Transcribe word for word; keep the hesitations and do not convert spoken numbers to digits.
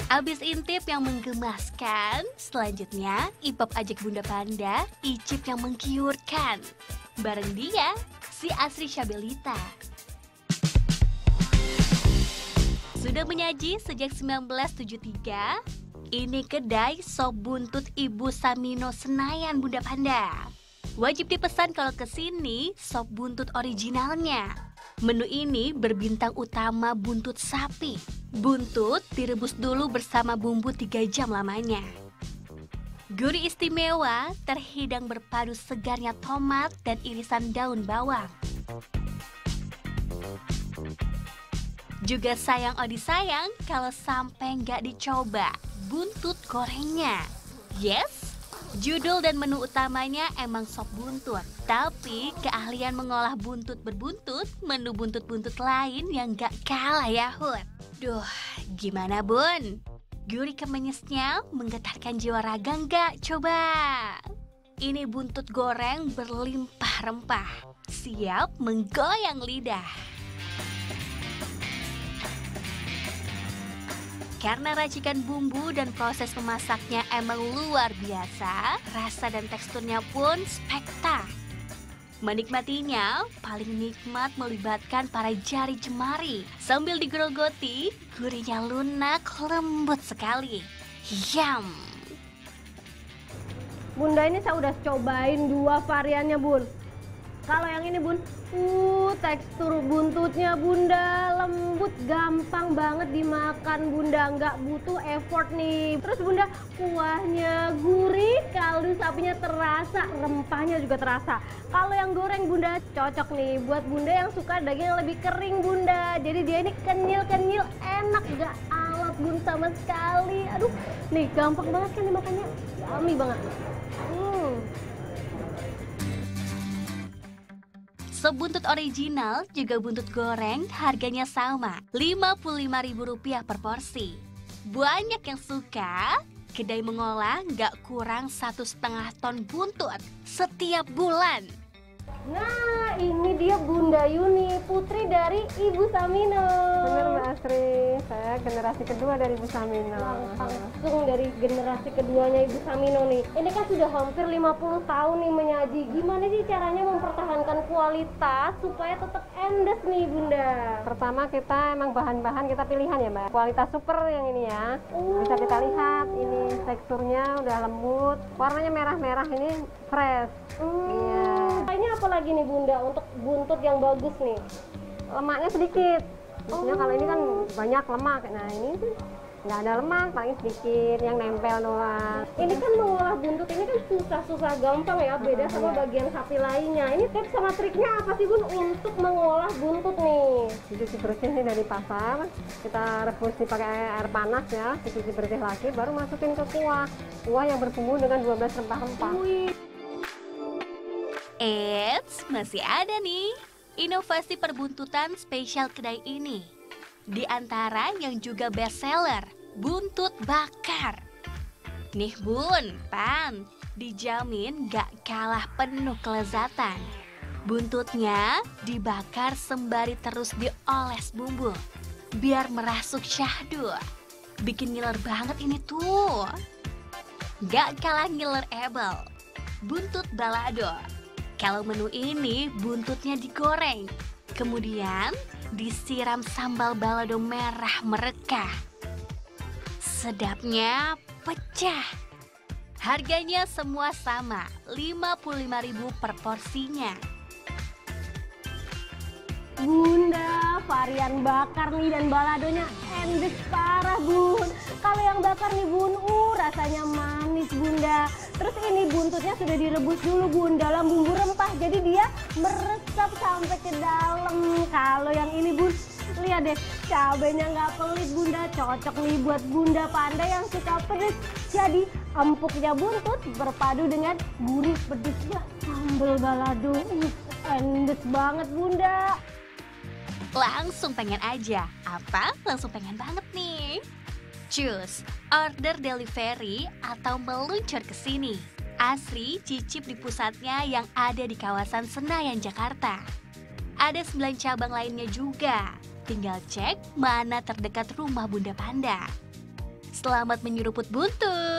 Abis intip yang menggemaskan, selanjutnya Ipap ajak Bunda Panda icip yang menggiurkan. Bareng dia, si Asri Syabelita. Sudah menyaji sejak seribu sembilan ratus tujuh puluh tiga, ini kedai sop buntut Ibu Samino Senayan, Bunda Panda. Wajib dipesan kalau kesini sop buntut originalnya. Menu ini berbintang utama buntut sapi. Buntut direbus dulu bersama bumbu tiga jam lamanya. Gurih istimewa terhidang berpadu segarnya tomat dan irisan daun bawang. Juga sayang oh disayang kalau sampai nggak dicoba buntut gorengnya. Yes, judul dan menu utamanya emang sop buntut. Tapi keahlian mengolah buntut berbuntut, menu buntut-buntut lain yang nggak kalah ya Hud. Duh, gimana Bun? Gurih kemenyesnya menggetarkan jiwa raga nggak? Coba. Ini buntut goreng berlimpah rempah, siap menggoyang lidah. Karena racikan bumbu dan proses memasaknya emang luar biasa, rasa dan teksturnya pun spektak. Menikmatinya paling nikmat melibatkan para jari jemari. Sambil digerogoti, gurihnya lunak, lembut sekali. Yum! Bunda, ini saya udah cobain dua variannya Bun. Kalau yang ini Bun, uh, tekstur buntutnya Bunda lembut, gampang banget dimakan Bunda, nggak butuh effort nih. Terus Bunda, kuahnya gurih, kaldu sapinya terasa, rempahnya juga terasa. Kalau yang goreng Bunda cocok nih buat Bunda yang suka daging lebih kering Bunda. Jadi dia ini kenyil-kenyil, enak, nggak alot Bun sama sekali. Aduh, nih gampang banget kan dimakannya, yummy banget. Hmm. Sop buntut original juga buntut goreng harganya sama, lima puluh lima ribu rupiah per porsi. Banyak yang suka, kedai mengolah nggak kurang satu setengah ton buntut setiap bulan. Nah, ini dia Bunda Yuni, putri dari Ibu Samino. Benar Mbak Asri, saya generasi kedua dari Ibu Samino. Langsung dari generasi keduanya Ibu Samino nih. Ini kan sudah hampir lima puluh tahun nih menyaji. Gimana sih caranya mempertahankan kualitas supaya tetap endes nih Bunda? Pertama kita emang bahan-bahan kita pilihan ya Mbak. Kualitas super yang ini ya. Oh. Bisa kita lihat ini teksturnya udah lembut, warnanya merah-merah, ini fresh. Hmm. Iya. Ini apa lagi nih Bunda untuk buntut yang bagus nih? Lemaknya sedikit. Maksudnya Oh. kalau ini kan banyak lemak. Nah ini tuh nggak ada lemak, paling sedikit yang nempel doang. Ini kan mengolah buntut ini kan susah-susah gampang ya, beda sama bagian sapi lainnya. Ini tips sama triknya apa sih Bun untuk mengolah buntut nih? Dicuci bersih nih dari pasar, kita rebus pakai air panas ya, dicuci bersih lagi, baru masukin ke kuah. Kuah yang berbumbu dengan dua belas rempah-rempah. Wih. Eits, masih ada nih inovasi perbuntutan spesial kedai ini. Di antara yang juga best seller, buntut bakar. Nih Bun, Pan, dijamin gak kalah penuh kelezatan. Buntutnya dibakar sembari terus dioles bumbu, biar merasuk syahdu. Bikin ngiler banget ini tuh. Gak kalah ngiler-able, buntut balado. Kalau menu ini buntutnya digoreng, kemudian disiram sambal balado merah merekah. Sedapnya pecah. Harganya semua sama, lima puluh lima ribu per porsinya. Bunda, varian bakar nih dan baladonya endes parah Bun. Kalau yang bakar nih Bun, uh rasanya manis Bunda. Terus ini buntutnya sudah direbus dulu Bun dalam bumbu rempah, jadi dia meresap sampai ke dalam. Kalau yang ini Bun, lihat deh, cabenya nggak pelit Bunda, cocok nih buat Bunda Panda yang suka pedes. Jadi empuknya buntut berpadu dengan gurih pedesnya sambal balado. Uh, endes banget Bunda. Langsung pengen aja. Apa? Langsung pengen banget nih. Choose order delivery atau meluncur ke sini. Asri cicip di pusatnya yang ada di kawasan Senayan, Jakarta. Ada sembilan cabang lainnya juga. Tinggal cek mana terdekat rumah Bunda Panda. Selamat menyeruput buntut.